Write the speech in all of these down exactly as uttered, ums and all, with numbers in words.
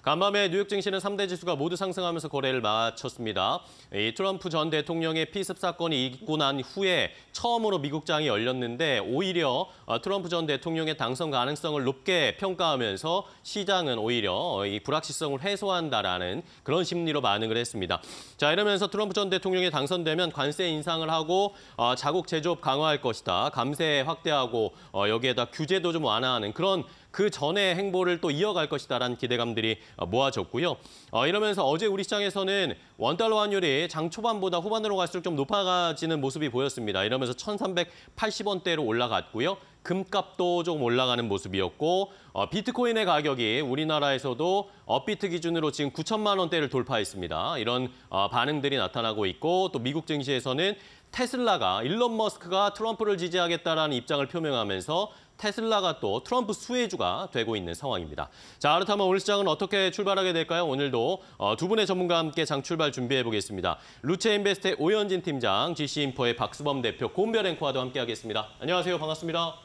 간밤에 뉴욕 증시는 삼 대 지수가 모두 상승하면서 거래를 마쳤습니다. 이 트럼프 전 대통령의 피습 사건이 있고 난 후에 처음으로 미국장이 열렸는데 오히려 트럼프 전 대통령의 당선 가능성을 높게 평가하면서 시장은 오히려 이 불확실성을 해소한다라는 그런 심리로 반응을 했습니다. 자, 이러면서 트럼프 전 대통령이 당선되면 관세 인상을 하고 자국 제조업 강화할 것이다. 감세 확대하고 여기에다 규제도 좀 완화하는 그런 그 전의 행보를 또 이어갈 것이다라는 기대감들이 모아졌고요. 어, 이러면서 어제 우리 시장에서는 원달러 환율이 장 초반보다 후반으로 갈수록 좀 높아지는 모습이 보였습니다. 이러면서 천삼백팔십 원대로 올라갔고요. 금값도 조금 올라가는 모습이었고 어, 비트코인의 가격이 우리나라에서도 업비트 기준으로 지금 구천만 원대를 돌파했습니다. 이런 어, 반응들이 나타나고 있고 또 미국 증시에서는 테슬라가 일론 머스크가 트럼프를 지지하겠다라는 입장을 표명하면서 테슬라가 또 트럼프 수혜주가 되고 있는 상황입니다. 자, 그렇다면 오늘 시장은 어떻게 출발하게 될까요? 오늘도 두 분의 전문가와 함께 장 출발 준비해 보겠습니다. 루체인베스트의 오현진 팀장, 지씨인포의 박수범 대표, 고은별 앵커와도 함께하겠습니다. 안녕하세요. 반갑습니다.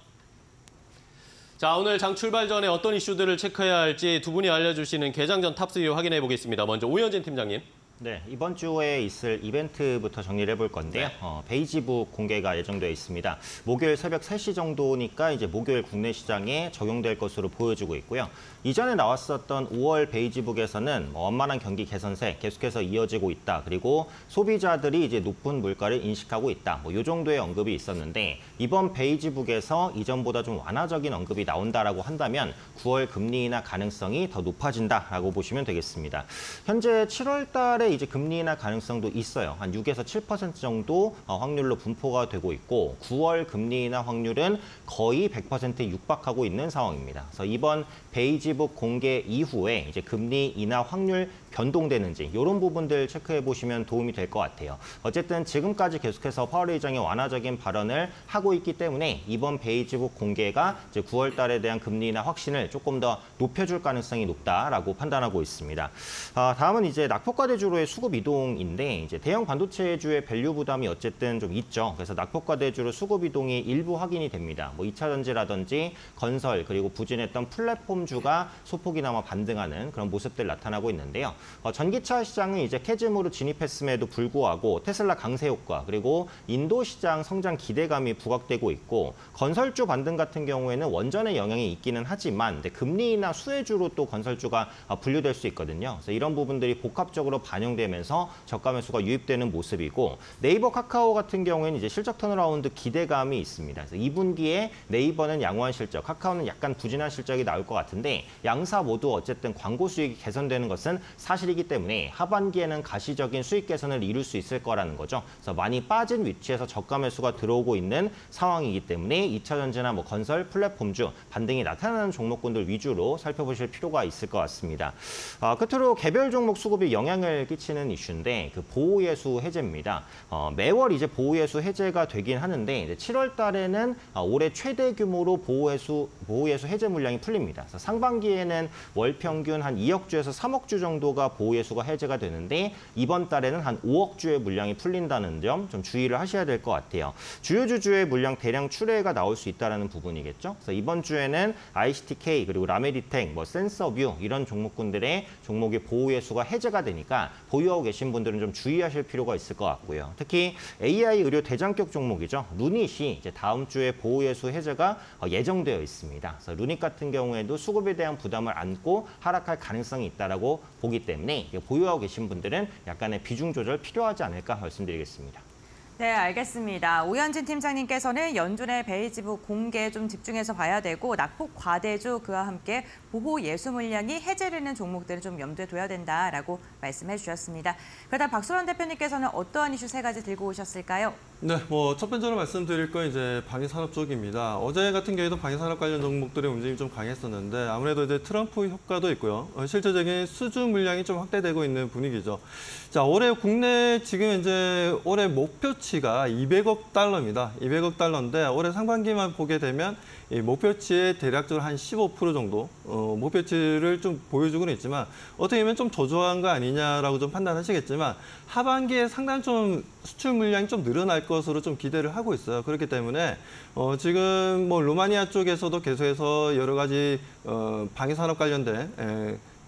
자, 오늘 장 출발 전에 어떤 이슈들을 체크해야 할지 두 분이 알려주시는 개장 전 탑쓰리 확인해 보겠습니다. 먼저 오현진 팀장님. 네, 이번 주에 있을 이벤트부터 정리를 해볼 건데요. 네. 어, 베이지북 공개가 예정되어 있습니다. 목요일 새벽 세 시 정도니까 이제 목요일 국내 시장에 적용될 것으로 보여지고 있고요. 이전에 나왔었던 오월 베이지북에서는 뭐 원만한 경기 개선세 계속해서 이어지고 있다. 그리고 소비자들이 이제 높은 물가를 인식하고 있다. 뭐 이 정도의 언급이 있었는데 이번 베이지북에서 이전보다 좀 완화적인 언급이 나온다라고 한다면 구월 금리 인하 가능성이 더 높아진다라고 보시면 되겠습니다. 현재 칠월 달에 이제 금리 인하 가능성도 있어요. 한 육에서 칠 퍼센트 정도 확률로 분포가 되고 있고 구월 금리 인하 확률은 거의 백 퍼센트에 육박하고 있는 상황입니다. 그래서 이번 베이지북 공개 이후에 이제 금리 인하 확률 변동되는지 이런 부분들 체크해 보시면 도움이 될 것 같아요. 어쨌든 지금까지 계속해서 파월 의장이 완화적인 발언을 하고 있기 때문에 이번 베이지북 공개가 이제 구월 달에 대한 금리 인하 확신을 조금 더 높여줄 가능성이 높다라고 판단하고 있습니다. 아, 다음은 이제 낙폭과대주로의 수급 이동인데 이제 대형 반도체주의 밸류 부담이 어쨌든 좀 있죠. 그래서 낙폭과대주로 수급 이동이 일부 확인이 됩니다. 뭐 이 차 전지라든지 건설 그리고 부진했던 플랫폼주가 소폭이나마 반등하는 그런 모습들 나타나고 있는데요. 어, 전기차 시장은 이제 캐즘으로 진입했음에도 불구하고 테슬라 강세 효과 그리고 인도 시장 성장 기대감이 부각되고 있고 건설주 반등 같은 경우에는 원전의 영향이 있기는 하지만 근데 금리 인하 수혜주로 또 건설주가 분류될 수 있거든요. 그래서 이런 부분들이 복합적으로 반영되면서 저가 매수가 유입되는 모습이고 네이버 카카오 같은 경우에는 이제 실적 턴어라운드 기대감이 있습니다. 그래서 이 분기에 네이버는 양호한 실적, 카카오는 약간 부진한 실적이 나올 것 같은데 양사 모두 어쨌든 광고 수익이 개선되는 것은 사실이기 때문에 하반기에는 가시적인 수익 개선을 이룰 수 있을 거라는 거죠. 그래서 많이 빠진 위치에서 저가 매수가 들어오고 있는 상황이기 때문에 이 차 전지나 뭐 건설, 플랫폼주 반등이 나타나는 종목군들 위주로 살펴보실 필요가 있을 것 같습니다. 어, 끝으로 개별 종목 수급이 영향을 끼치는 이슈인데 그 보호예수 해제입니다. 어, 매월 이제 보호예수 해제가 되긴 하는데 이제 칠월 달에는 어, 올해 최대 규모로 보호예수 보호예수 해제 물량이 풀립니다. 그래서 상반기에는 월 평균 한 이억 주에서 삼억 주 정도가 보호예수가 해제가 되는데 이번 달에는 한 오억 주의 물량이 풀린다는 점 좀 주의를 하셔야 될 것 같아요. 주요 주주의 물량 대량 출회가 나올 수 있다는 부분이겠죠. 그래서 이번 주에는 아이씨티케이 그리고 라메디텍, 뭐 센서뷰 이런 종목군들의 종목의 보호예수가 해제가 되니까 보유하고 계신 분들은 좀 주의하실 필요가 있을 것 같고요. 특히 에이아이 의료 대장격 종목이죠. 루닛이 이제 다음 주에 보호예수 해제가 예정되어 있습니다. 그래서 루닛 같은 경우에도 수급에 대한 부담을 안고 하락할 가능성이 있다라고 보기 때문에 보유하고 계신 분들은 약간의 비중 조절 필요하지 않을까 말씀드리겠습니다. 네, 알겠습니다. 오현진 팀장님께서는 연준의 베이지북 공개에 좀 집중해서 봐야 되고 낙폭 과대주 그와 함께 보호 예수 물량이 해제되는 종목들을 좀 염두에 둬야 된다라고 말씀해 주셨습니다. 그러다 박수란 대표님께서는 어떠한 이슈 세 가지 들고 오셨을까요? 네, 뭐 첫 번째로 말씀드릴 건 이제 방위산업 쪽입니다. 어제 같은 경우에도 방위산업 관련 종목들의 움직임이 좀 강했었는데 아무래도 이제 트럼프 효과도 있고요. 어, 실질적인 수주 물량이 좀 확대되고 있는 분위기죠. 자, 올해 국내 지금 이제 올해 목표치가 이백억 달러입니다. 이백억 달러인데 올해 상반기만 보게 되면 이 목표치의 대략적으로 한 십오 퍼센트 정도 어, 목표치를 좀 보여주고는 있지만 어떻게 보면 좀 저조한 거 아니냐라고 좀 판단하시겠지만 하반기에 상당히 좀 수출 물량이 좀 늘어날 것으로 좀 기대를 하고 있어요. 그렇기 때문에 어, 지금 뭐 루마니아 쪽에서도 계속해서 여러 가지 어, 방위산업 관련된 에,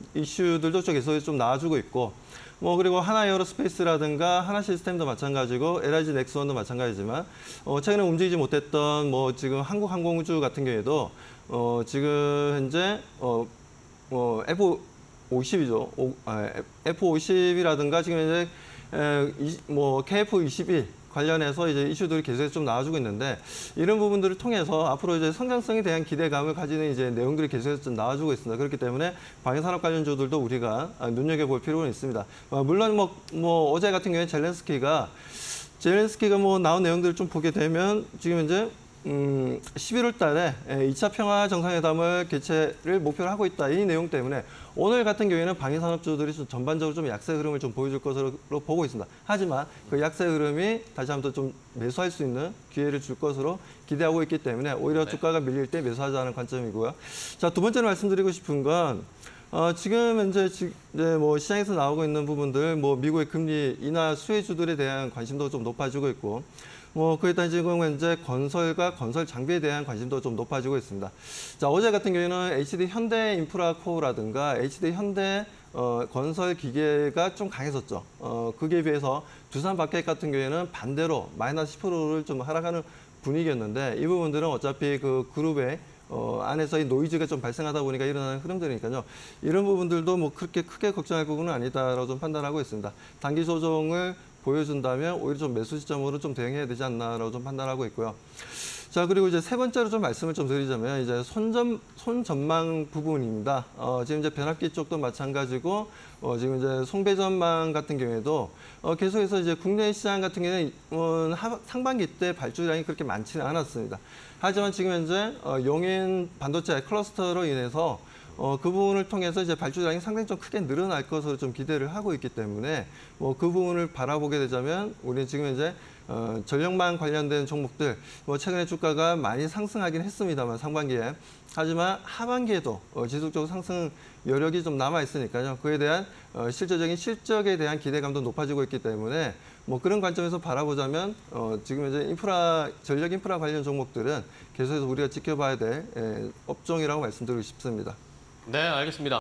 이슈들도 좀 계속 좀 나와주고 있고, 뭐 그리고 하나 에어로스페이스라든가 하나 시스템도 마찬가지고 엘아이지 넥스원도 마찬가지지만 어, 최근에 움직이지 못했던 뭐 지금 한국항공우주 같은 경우에도 어, 지금 현재 어, 어, 에프 오십이죠. 오, 아, 에프 오십이라든가 지금 현재 에, 이, 뭐 케이에프 이십일 관련해서 이제 이슈들이 계속 좀 나와주고 있는데, 이런 부분들을 통해서 앞으로 이제 성장성에 대한 기대감을 가지는 이제 내용들이 계속 좀 나와주고 있습니다. 그렇기 때문에 방위산업 관련주들도 우리가 눈여겨볼 필요는 있습니다. 물론 뭐, 뭐 어제 같은 경우에 젤렌스키가 젤렌스키가 뭐 나온 내용들을 좀 보게 되면 지금 현재 음, 십일월 달에 이 차 평화 정상회담을 개최를 목표로 하고 있다. 이 내용 때문에 오늘 같은 경우에는 방위산업주들이 좀 전반적으로 좀 약세 흐름을 좀 보여줄 것으로 보고 있습니다. 하지만 그 약세 흐름이 다시 한번 좀 매수할 수 있는 기회를 줄 것으로 기대하고 있기 때문에 오히려 네. 주가가 밀릴 때 매수하자는 관점이고요. 자, 두 번째로 말씀드리고 싶은 건 어, 지금 현재 지, 이제 뭐 시장에서 나오고 있는 부분들, 뭐 미국의 금리 인하 수혜주들에 대한 관심도 좀 높아지고 있고, 뭐 그에 지금 현재 건설과 건설 장비에 대한 관심도 좀 높아지고 있습니다. 자, 어제 같은 경우에는 에이치디 현대 인프라코어라든가 에이치디 현대 어, 건설 기계가 좀 강했었죠. 어, 그에 비해서 두산 바켓 같은 경우에는 반대로 마이너스 십 퍼센트를 좀 하락하는 분위기였는데, 이 부분들은 어차피 그 그룹의 어, 안에서의 노이즈가 좀 발생하다 보니까 일어나는 흐름들이니까요. 이런 부분들도 뭐 그렇게 크게 걱정할 부분은 아니다라고 좀 판단하고 있습니다. 단기 조정을 보여준다면 오히려 좀 매수 시점으로 좀 대응해야 되지 않나라고 좀 판단하고 있고요. 자, 그리고 이제 세 번째로 좀 말씀을 좀 드리자면 이제 손전 손전망 부분입니다. 어, 지금 이제 변압기 쪽도 마찬가지고, 어, 지금 이제 송배전망 같은 경우에도 어, 계속해서 이제 국내 시장 같은 경우에는 어, 하, 상반기 때 발주량이 그렇게 많지는 않았습니다. 하지만 지금 현재 어, 용인 반도체 클러스터로 인해서 어, 그 부분을 통해서 이제 발주량이 상당히 좀 크게 늘어날 것으로 좀 기대를 하고 있기 때문에 뭐 그 부분을 바라보게 되자면 우리는 지금 현재 어, 전력망 관련된 종목들 뭐 최근에 주가가 많이 상승하긴 했습니다만 상반기에, 하지만 하반기에도 어, 지속적으로 상승 여력이 좀 남아 있으니까요. 그에 대한 어, 실질적인 실적에 대한 기대감도 높아지고 있기 때문에 뭐 그런 관점에서 바라보자면 어, 지금 이제 인프라 전력 인프라 관련 종목들은 계속해서 우리가 지켜봐야 될 에, 업종이라고 말씀드리고 싶습니다. 네, 알겠습니다.